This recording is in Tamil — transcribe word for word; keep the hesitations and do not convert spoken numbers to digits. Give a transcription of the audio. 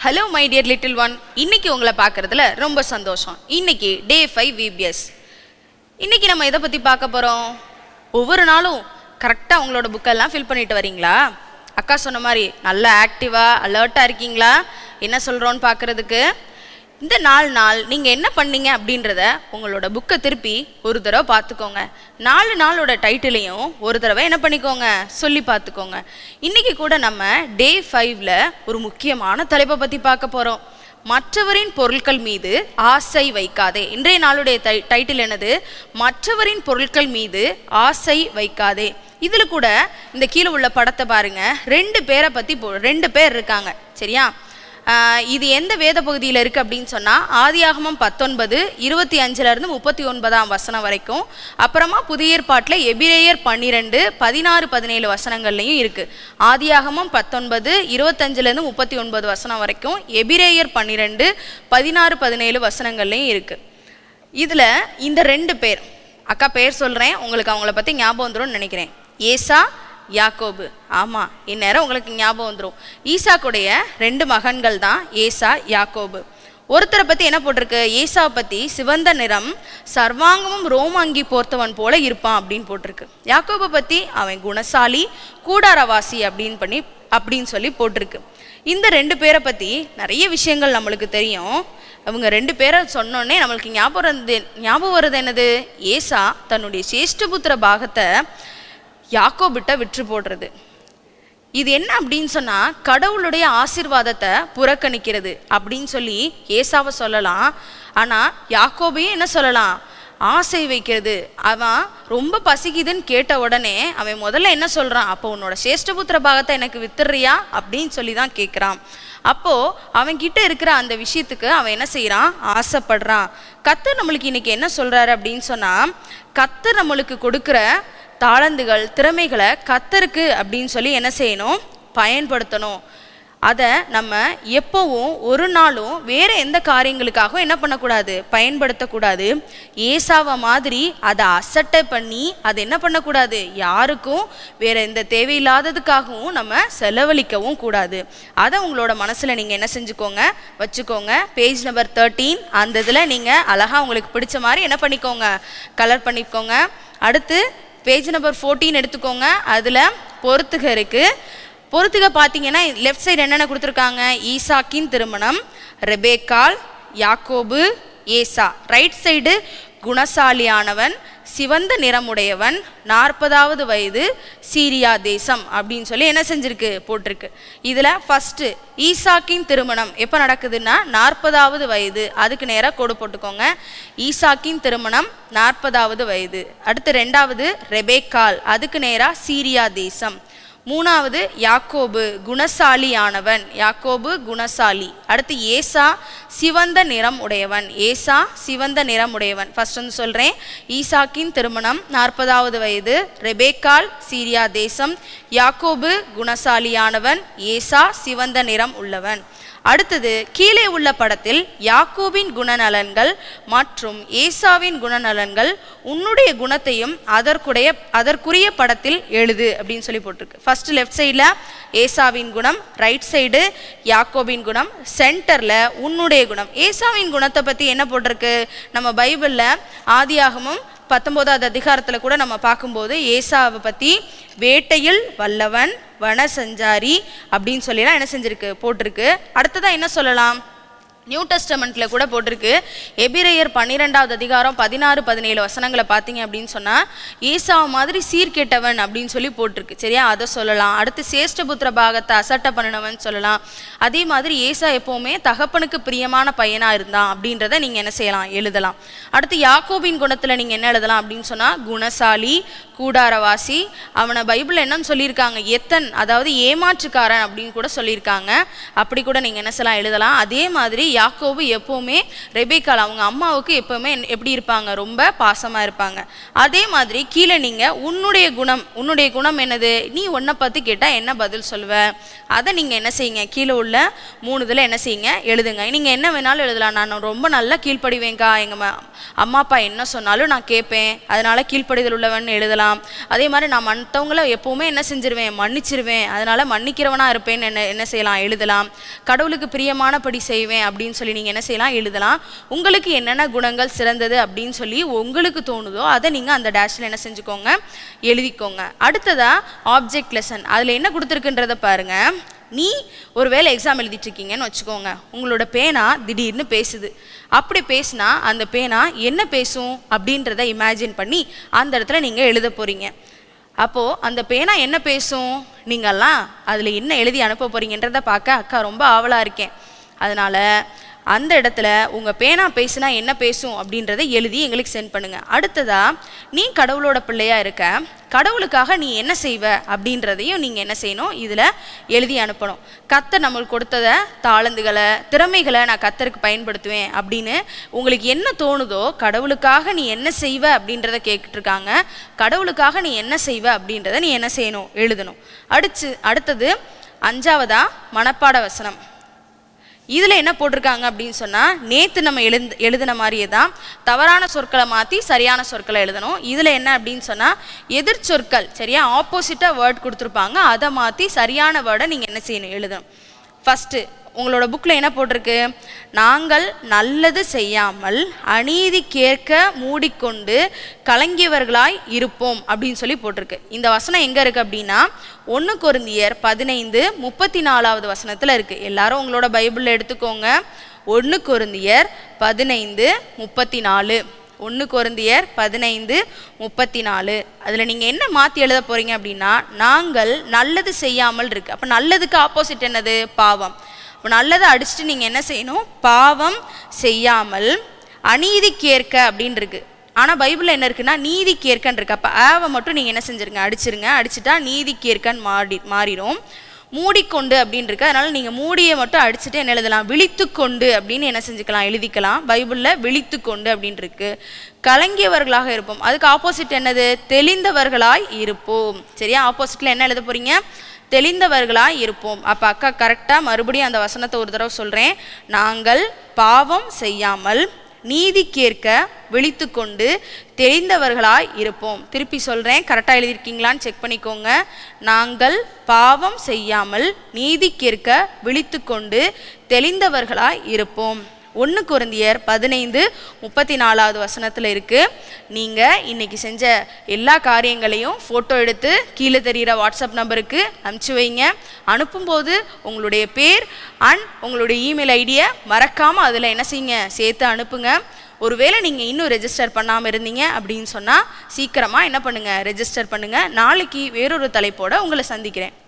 Hello my dear little one, இன்னைக்கு உங்களை பார்க்குறதுல ரொம்ப சந்தோஷம். இன்னைக்கு டே ஃபைவ் விபிஎஸ். இன்னைக்கு நம்ம எதை பற்றி பார்க்க போகிறோம்? ஒவ்வொரு நாளும் கரெக்டாக உங்களோட புக்கெல்லாம் ஃபில் பண்ணிட்டு வரீங்களா? அக்கா சொன்ன மாதிரி நல்லா ஆக்டிவாக அலர்ட்டாக இருக்கீங்களா? என்ன சொல்கிறோன்னு பார்க்குறதுக்கு இந்த நாலு நாள் நீங்கள் என்ன பண்ணீங்க அப்படின்றத உங்களோட புக்கை திருப்பி ஒரு தடவை பார்த்துக்கோங்க. நாலு நாளோட டைட்டிலையும் ஒரு தடவை என்ன பண்ணிக்கோங்க, சொல்லி பார்த்துக்கோங்க. இன்றைக்கி கூட நம்ம டே ஃபைவ்ல ஒரு முக்கியமான தலைப்பை பற்றி பார்க்க போகிறோம். மற்றவரின் பொருட்கள் மீது ஆசை வைக்காதே. இன்றைய நாளுடைய டை டைட்டில் என்னது? மற்றவரின் பொருட்கள் மீது ஆசை வைக்காதே. இதில் கூட இந்த கீழே உள்ள படத்தை பாருங்கள். ரெண்டு பேரை பற்றி போ ரெண்டு பேர் இருக்காங்க, சரியா? இது எந்த வேத பகுதியில் இருக்குது அப்படின்னு சொன்னால் ஆதியாகமம் பத்தொன்பது இருபத்தி அஞ்சுலேருந்து முப்பத்தி ஒன்பதாம் வசனம் வரைக்கும், அப்புறமா புதிய ஏற்பாட்டில் எபிரேயர் பன்னிரெண்டு பதினாறு பதினேழு வசனங்கள்லையும் இருக்குது. ஆதியாகமம் பத்தொன்பது இருபத்தஞ்சுலேருந்து முப்பத்தி ஒன்பது வசனம் வரைக்கும், எபிரேயர் பன்னிரெண்டு பதினாறு பதினேழு வசனங்கள்லையும் இருக்குது. இதில் இந்த ரெண்டு பேர், அக்கா பேர் சொல்கிறேன், உங்களுக்கு அவங்கள பற்றி ஞாபகம் வந்துடும் நினைக்கிறேன். ஏசா, யாக்கோபு. ஆமாம், இந்நேரம் உங்களுக்கு ஞாபகம் வந்துடும். ஈசாக்குடைய ரெண்டு மகன்கள் தான் ஏசா, யாக்கோபு. ஒருத்தரை பற்றி என்ன போட்டிருக்கு? ஏசாவை பற்றி சிவந்த நிறம், சர்வாங்கமும் ரோமாங்கி போர்த்தவன் போல இருப்பான் அப்படின்னு போட்டிருக்கு. யாக்கோபை பற்றி அவன் குணசாலி, கூடாரவாசி அப்படின்னு பண்ணி அப்படின்னு சொல்லி போட்டிருக்கு. இந்த ரெண்டு பேரை பற்றி நிறைய விஷயங்கள் நம்மளுக்கு தெரியும். அவங்க ரெண்டு பேரை சொன்னோன்னே நம்மளுக்கு ஞாபகம் வருது ஞாபகம் வருது என்னது? ஏசா தன்னுடைய சேஷ்டபுத்திர பாகத்தை யாக்கோபிட்ட விற்று போடுறது. இது என்ன அப்படின்னு சொன்னால் கடவுளுடைய ஆசீர்வாதத்தை புறக்கணிக்கிறது அப்படின்னு சொல்லி ஏசாவை சொல்லலாம். ஆனால் யாக்கோபையும் என்ன சொல்லலாம்? ஆசை வைக்கிறது. அவன் ரொம்ப பசிக்குதுன்னு கேட்ட உடனே அவன் முதல்ல என்ன சொல்கிறான்? அப்போ உன்னோட சேஷ்டபுத்திர பாகத்தை எனக்கு வித்துறியா அப்படின்னு சொல்லி தான் கேட்குறான். அப்போது அவன்கிட்ட இருக்கிற அந்த விஷயத்துக்கு அவன் என்ன செய்கிறான்? ஆசைப்படுறான். கர்த்தர் நம்மளுக்கு இன்றைக்கி என்ன சொல்கிறாரு அப்படின்னு சொன்னால், கர்த்தர் நம்மளுக்கு கொடுக்குற தாளந்துகள், திறமைகளை கர்த்தருக்கு அப்படின்னு சொல்லி என்ன செய்யணும்? பயன்படுத்தணும். அதை நம்ம எப்போவும் ஒரு நாளும் வேறு எந்த காரியங்களுக்காகவும் என்ன பண்ணக்கூடாது? பயன்படுத்தக்கூடாது. ஏசாவை மாதிரி அதை அசட்டை பண்ணி அதை என்ன பண்ணக்கூடாது? யாருக்கும் வேறு எந்த தேவையில்லாததுக்காகவும் நம்ம செலவழிக்கவும் கூடாது. அதை உங்களோட மனசில் நீங்கள் என்ன செஞ்சுக்கோங்க, வச்சுக்கோங்க. பேஜ் நம்பர் தேர்ட்டீன் அந்த இதில் நீங்கள் அழகாக உங்களுக்கு பிடிச்ச மாதிரி என்ன பண்ணிக்கோங்க, கலர் பண்ணிக்கோங்க. அடுத்து பேஜ் நம்பர் ஃபோர்டீன் எடுத்துக்கோங்க. அதில் பொறுத்துக இருக்குது. பொறுத்துக பார்த்தீங்கன்னா லெஃப்ட் சைடு என்னென்ன கொடுத்துருக்காங்க? ஈசாக்கின் திருமணம், ரெபேக்கால், யாக்கோபு, ஏசா. ரைட் சைடு குணசாலியானவன், சிவந்த நிறமுடையவன், நாற்பதாவது வயது, சீரியா தேசம் அப்படின்னு சொல்லி என்ன செஞ்சுருக்கு? போட்டிருக்கு. இதில் ஃபஸ்ட்டு ஈசாக்கின் திருமணம் எப்போ நடக்குதுன்னா நாற்பதாவது வயது. அதுக்கு நேராக கோடு போட்டுக்கோங்க. ஈசாக்கின் திருமணம் நாற்பதாவது வயது. அடுத்து ரெண்டாவது ரெபேக்கால், அதுக்கு நேராக சீரியா தேசம். மூணாவது யாக்கோபு, குணசாலியானவன். யாக்கோபு குணசாலி. அடுத்து ஏசா, சிவந்த நிறம் உடையவன். ஏசா சிவந்த நிறம் உடையவன். ஃபர்ஸ்ட் வந்து சொல்கிறேன். ஈசாக்கின் திருமணம் நாற்பதாவது வயது, ரெபேக்கால் சீரியா தேசம், யாக்கோபு குணசாலியானவன், ஏசா சிவந்த நிறம் உள்ளவன். அடுத்தது கீழே உள்ள படத்தில் யாக்கோபின் குணநலன்கள் மற்றும் ஏசாவின் குணநலன்கள் உன்னுடைய குணத்தையும் அதற்குடைய அதற்குரிய படத்தில் எழுது அப்படின்னு சொல்லி போட்டிருக்கு. ஃபர்ஸ்ட் லெஃப்ட் சைடில் ஏசாவின் குணம், ரைட் சைடு யாக்கோபின் குணம், சென்டரில் உன்னுடைய குணம். ஏசாவின் குணத்தை பற்றி என்ன போட்டிருக்கு? நம்ம பைபிளில் ஆதியாகமும் பத்தொம்போதாவது அதிகாரத்தில் கூட நம்ம பார்க்கும்போது ஏசாவை பற்றி வேட்டையில் வல்லவன், வன சஞ்சாரி அப்படின்னு சொல்லிலாம் என்ன செஞ்சுருக்கு? போட்டிருக்கு. அடுத்ததான் என்ன சொல்லலாம்? நியூ டெஸ்டமெண்ட்டில் கூட போட்டிருக்கு. எபிரேயர் பன்னிரெண்டாவது அதிகாரம் பதினாறு பதினேழு வசனங்களை பார்த்தீங்க அப்படின்னு சொன்னால் ஏசாவை மாதிரி சீர்கெட்டவன் அப்படின்னு சொல்லி போட்டிருக்கு, சரியா? அதை சொல்லலாம். அடுத்து சேஷ்டபுத்திர பாகத்தை அசட்டை பண்ணினவன் சொல்லலாம். அதே மாதிரி ஏசா எப்போவுமே தகப்பனுக்கு பிரியமான பையனாக இருந்தான் அப்படின்றத நீங்கள் என்ன செய்யலாம்? எழுதலாம். அடுத்து யாக்கோபின் குணத்தில் நீங்கள் என்ன எழுதலாம் அப்படின்னு சொன்னால் குணசாலி, கூடாரவாசி. அவனை பைபிள் என்னன்னு சொல்லியிருக்காங்க? எத்தன், அதாவது ஏமாற்றுக்காரன் அப்படின்னு கூட சொல்லியிருக்காங்க. அப்படி கூட நீங்கள் என்ன செய்யலாம்? எழுதலாம். அதே மாதிரி யாக்கோபு எப்போவுமே ரெபேக்காள் அவங்க அம்மாவுக்கு எப்போவுமே எப்படி இருப்பாங்க, ரொம்ப பாசமாக இருப்பாங்க. அதே மாதிரி கீழே நீங்கள் உன்னுடைய குணம் உன்னுடைய குணம் என்னது, நீ உன்னை பார்த்து கேட்டால் என்ன பதில் சொல்லுவ, அதை நீங்கள் என்ன செய்யுங்க, கீழே உள்ள மூணு இதில் என்ன செய்யுங்க எழுதுங்க. நீங்கள் என்ன வேணாலும் எழுதலாம். நான் ரொம்ப நல்லா கீழ்ப்படிவேங்க்கா, எங்கள் அம்மா அப்பா என்ன சொன்னாலும் நான் கேட்பேன், அதனால கீழ்ப்படிதல் உள்ளவன் எழுதலாம். அதே மாதிரி நான் மற்றவங்கள எப்போவுமே என்ன செஞ்சிருவேன், மன்னிச்சிருவேன், அதனால மன்னிக்கிறவனாக இருப்பேன்னு என்ன என்ன செய்யலாம் எழுதலாம். கடவுளுக்கு பிரியமானபடி செய்வேன் அப்படின்னு சொல்லி நீங்கள் என்ன செய்யலாம் எழுதலாம். உங்களுக்கு என்னென்ன குணங்கள் சிறந்தது அப்படின்னு சொல்லி உங்களுக்கு தோணுதோ அதை நீங்கள் அந்த டேஷில் என்ன செஞ்சுக்கோங்க, எழுதிக்கோங்க. அடுத்ததா ஆப்ஜெக்ட் லெசன். அதில் என்ன கொடுத்துருக்குன்றதை பாருங்க. நீ ஒரு வேளை எக்ஸாம் எழுதிட்டு இருக்கீங்கன்னு வச்சுக்கோங்க, உங்களோட பேனா திடீர்னு பேசுது. அப்படி பேசுனா அந்த பேனா என்ன பேசும் அப்படின்றத இமேஜின் பண்ணி அந்த இடத்துல நீங்கள் எழுத போகிறீங்க. அப்போது அந்த பேனா என்ன பேசும், நீங்கள்லாம் அதில் என்ன எழுதி அனுப்ப போகிறீங்கன்றதை பார்க்க அக்கா ரொம்ப ஆவலாக இருக்கேன். அதனால் அந்த இடத்துல உங்கள் பேனா பேசுனா என்ன பேசும் அப்படின்றத எழுதி எங்களுக்கு சென்ட் பண்ணுங்கள். அடுத்ததாக நீ கடவுளோட பிள்ளையாக இருக்க, கடவுளுக்காக நீ என்ன செய்வ அப்படின்றதையும் நீங்கள் என்ன செய்யணும், இதில் எழுதி அனுப்பணும். கர்த்தர் நம்மளுக்கு கொடுத்தத தாளந்துகளை திறமைகளை நான் கர்த்தருக்கு பயன்படுத்துவேன் அப்படின்னு உங்களுக்கு என்ன தோணுதோ, கடவுளுக்காக நீ என்ன செய்வ அப்படின்றத கேட்டுருக்காங்க. கடவுளுக்காக நீ என்ன செய்வ அப்படின்றத நீ என்ன செய்யணும், எழுதணும். அடுத்து அடுத்தது அஞ்சாவதா மனப்பாட வசனம். இதில் என்ன போட்டிருக்காங்க அப்படின்னு சொன்னால், நேற்று நம்ம எழுந்து எழுதின மாதிரியே தான் தவறான சொற்களை மாற்றி சரியான சொற்களை எழுதணும். இதில் என்ன அப்படின்னு சொன்னால், எதிர் சொற்கள் சரியா ஆப்போசிட்டாக வேர்ட் கொடுத்துருப்பாங்க, அதை மாற்றி சரியான வேர்டை நீங்கள் என்ன செய்யணும் எழுதணும். ஃபஸ்ட்டு உங்களோட புக்கில் என்ன போட்டிருக்கு, நாங்கள் நல்லது செய்யாமல் அநீதி கேட்க மூடிக்கொண்டு கலங்கியவர்களாய் இருப்போம் அப்படின்னு சொல்லி போட்டிருக்கு. இந்த வசனம் எங்கே இருக்குது அப்படின்னா, ஒன்று கொரிந்தியர் பதினைந்து முப்பத்தி நாலாவது வசனத்தில் இருக்குது. எல்லாரும் உங்களோட பைபிளில் எடுத்துக்கோங்க. ஒன்று கொரிந்தியர் பதினைந்து முப்பத்தி நாலு ஒன்று கொரிந்தியர் பதினைந்து முப்பத்தி நாலு அதில் நீங்கள் என்ன மாற்றி எழுத போகிறீங்க அப்படின்னா, நாங்கள் நல்லது செய்யாமல் இருக்குது. அப்போ நல்லதுக்கு ஆப்போசிட் என்னது, பாவம். இப்போ நல்லதை அடிச்சுட்டு நீங்கள் என்ன செய்யணும், பாவம் செய்யாமல் அநீதி கேட்க அப்படின்னு இருக்கு. ஆனால் பைபிளில் என்ன இருக்குன்னா, நீதி கேட்கன்னு இருக்கு. அப்போ ஆவை மட்டும் நீங்கள் என்ன செஞ்சுருங்க, அடிச்சிருங்க. அடிச்சுட்டா நீதி கேட்கன்னு மாறி மாறிடும். மூடிக்கொண்டு அப்படின்னு இருக்கு, அதனால நீங்கள் மூடியை மட்டும் அடிச்சுட்டு என்ன எழுதலாம், விழித்து கொண்டு அப்படின்னு என்ன செஞ்சுக்கலாம், எழுதிக்கலாம். பைபிளில் விழித்து கொண்டு அப்படின்னு இருக்கு. கலங்கியவர்களாக இருப்போம், அதுக்கு ஆப்போசிட் என்னது, தெளிந்தவர்களாய் இருப்போம். சரியா, ஆப்போசிட்டில் என்ன எழுத போகிறீங்க, தெளிந்தவர்களாய் இருப்போம். அப்போ அக்கா கரெக்டாக மறுபடியும் அந்த வசனத்தை ஒரு தடவை சொல்கிறேன். நாங்கள் பாவம் செய்யாமல் நீதி கேட்க விழித்து கொண்டு தெளிந்தவர்களாய் இருப்போம். திருப்பி சொல்கிறேன், கரெக்டாக எழுதியிருக்கீங்களான்னு செக் பண்ணிக்கோங்க. நாங்கள் பாவம் செய்யாமல் நீதி கேட்க விழித்து கொண்டு தெளிந்தவர்களாய் இருப்போம். ஒன்று கொரிந்தியர் பதினைந்து முப்பத்தி நாலாவது வசனத்தில் இருக்குது. நீங்கள் இன்றைக்கி செஞ்ச எல்லா காரியங்களையும் ஃபோட்டோ எடுத்து கீழே தெரிகிற வாட்ஸ்அப் நம்பருக்கு அனுப்பிச்சி வைங்க. அனுப்பும்போது உங்களுடைய பேர் அண்ட் உங்களுடைய இமெயில் ஐடியை மறக்காமல் அதில் என்ன செய்யுங்க, சேர்த்து அனுப்புங்க. ஒருவேளை நீங்கள் இன்னும் ரெஜிஸ்டர் பண்ணாமல் இருந்தீங்க அப்படின்னு சொன்னால் சீக்கிரமாக என்ன பண்ணுங்கள், ரெஜிஸ்டர் பண்ணுங்கள். நாளைக்கு வேறொரு தலைப்போடு உங்களை சந்திக்கிறேன்.